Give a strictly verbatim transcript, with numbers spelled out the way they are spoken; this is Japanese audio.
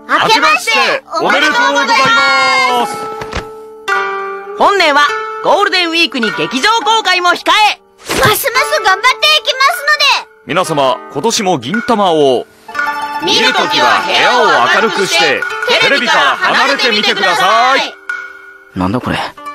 明けましておめでとうございます。 本年はゴールデンウィークに劇場公開も控え、 ますます頑張っていきますので、 皆様今年も銀玉を見るときは部屋を明るくしてテレビから離れてみてください。 なんだこれ。